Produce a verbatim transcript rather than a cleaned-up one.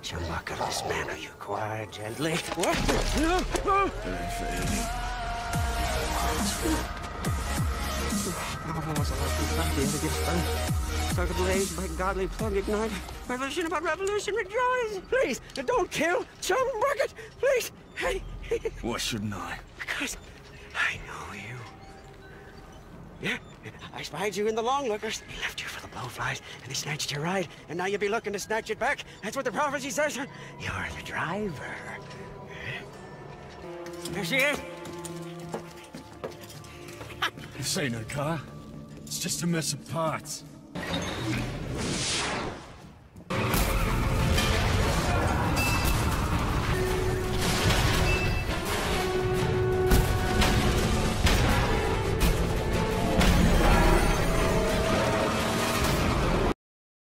Chumbucket, dismantle you quiet, gently. What? No! No! Start ablaze by godly plug ignite. Revolution about revolution, rejoice! Please, don't kill Chumbucket! Please! Hey! Why shouldn't I? Because I know you. Yeah, I spied you in the long lookers. They left you for the blowflies, and they snatched your ride, and now you'll be looking to snatch it back. That's what the prophecy says. You're the driver. There she is. This ain't a car. It's just a mess of parts.